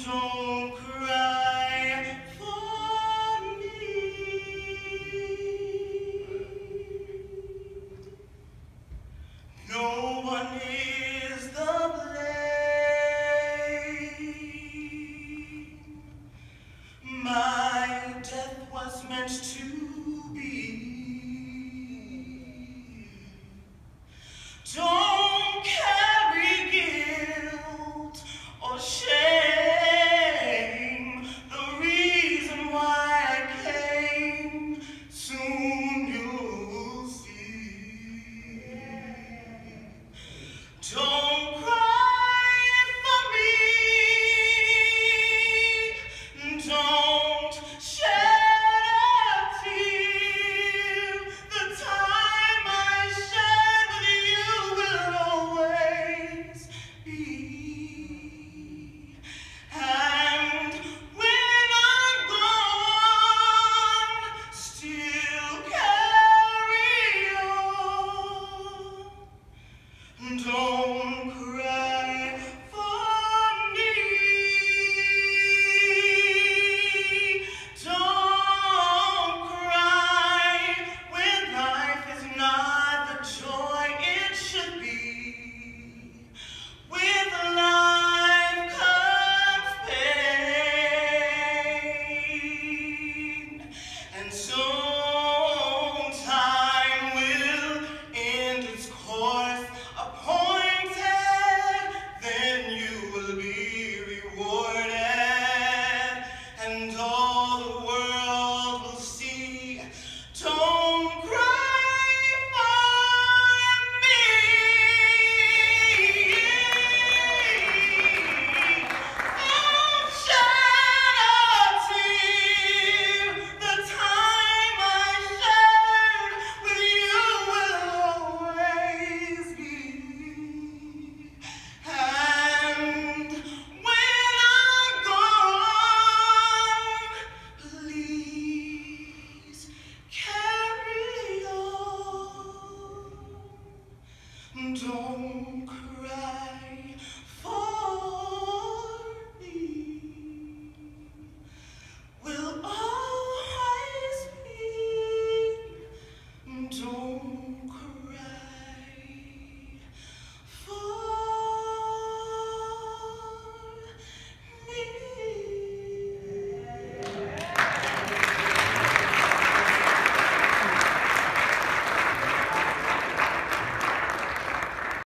Don't cry for me. No one is the blame. My death was meant to be. Don't carry guilt or shame. The reason why I came, soon you'll see. Don't cry for me. Don't shed a tear. The time I shed with you will always be. And when I'm gone, still carry on. Don't cry for me. Don't cry when life is not the joy it should be. With life comes pain, and soon time will end its course appointed. Then you will be rewarded, and all the world will see. Don't cry for me. Don't shed a tear. The time I shared with you will always be. And when I'm gone, please carry on. Don't cry